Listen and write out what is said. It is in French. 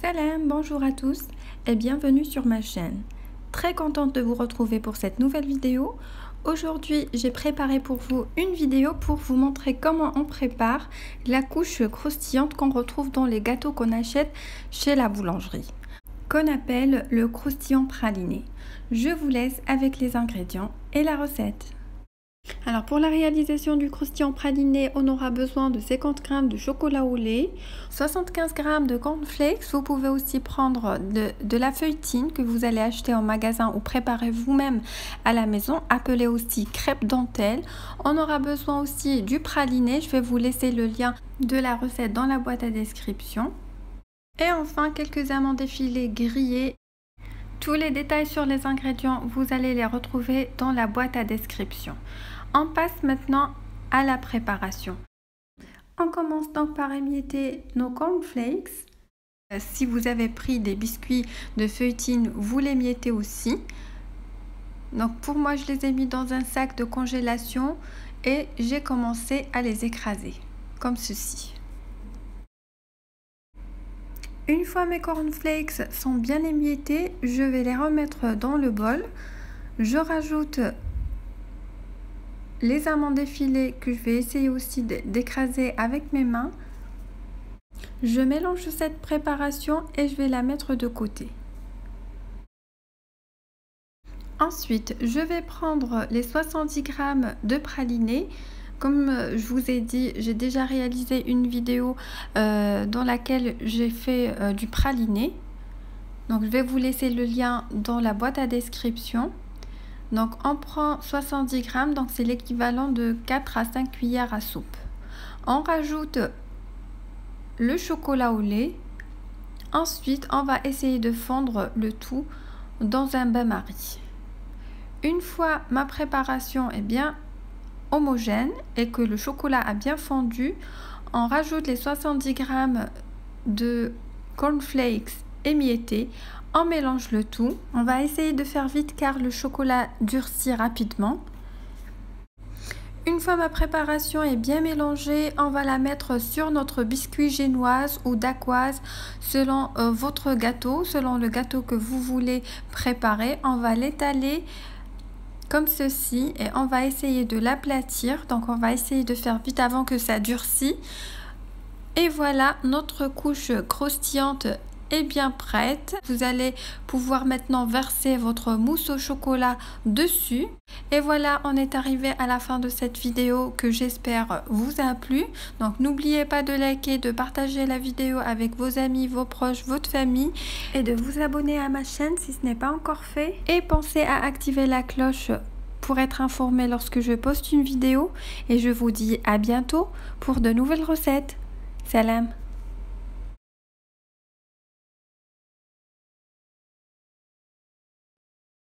Salam, bonjour à tous et bienvenue sur ma chaîne. Très contente de vous retrouver pour cette nouvelle vidéo. Aujourd'hui, j'ai préparé pour vous une vidéo pour vous montrer comment on prépare la couche croustillante qu'on retrouve dans les gâteaux qu'on achète chez la boulangerie, qu'on appelle le croustillant praliné. Je vous laisse avec les ingrédients et la recette. Alors pour la réalisation du croustillant praliné, on aura besoin de 50 g de chocolat au lait, 75 g de cornflakes. Vous pouvez aussi prendre de la feuilletine que vous allez acheter en magasin ou préparer vous-même à la maison, appelée aussi crêpe dentelle. On aura besoin aussi du praliné. Je vais vous laisser le lien de la recette dans la boîte à description. Et enfin quelques amandes effilées grillées. Tous les détails sur les ingrédients, vous allez les retrouver dans la boîte à description. On passe maintenant à la préparation. On commence donc par émietter nos cornflakes. Si vous avez pris des biscuits de feuilletine, vous les miettez aussi. Donc pour moi, je les ai mis dans un sac de congélation et j'ai commencé à les écraser, comme ceci. Une fois mes cornflakes sont bien émiettés, je vais les remettre dans le bol. Je rajoute les amandes effilées que je vais essayer aussi d'écraser avec mes mains. Je mélange cette préparation et je vais la mettre de côté. Ensuite, je vais prendre les 70 g de praliné. Comme je vous ai dit, j'ai déjà réalisé une vidéo dans laquelle j'ai fait du praliné. Donc je vais vous laisser le lien dans la boîte à description. Donc on prend 70 g, donc c'est l'équivalent de 4 à 5 cuillères à soupe. On rajoute le chocolat au lait. Ensuite, on va essayer de fondre le tout dans un bain-marie. Une fois ma préparation est bien homogène et que le chocolat a bien fondu, on rajoute les 70 g de cornflakes émiettés, on mélange le tout. On va essayer de faire vite car le chocolat durcit rapidement. Une fois ma préparation est bien mélangée, on va la mettre sur notre biscuit génoise ou dacquoise selon votre gâteau, selon le gâteau que vous voulez préparer. On va l'étaler comme ceci et on va essayer de l'aplatir. Donc on va essayer de faire vite avant que ça durcisse. Et voilà, notre couche croustillante est bien prête. Vous allez pouvoir maintenant verser votre mousse au chocolat dessus. Et voilà, on est arrivé à la fin de cette vidéo que j'espère vous a plu. Donc n'oubliez pas de liker, de partager la vidéo avec vos amis, vos proches, votre famille et de vous abonner à ma chaîne si ce n'est pas encore fait. Et pensez à activer la cloche pour être informé lorsque je poste une vidéo. Et je vous dis à bientôt pour de nouvelles recettes. Salam.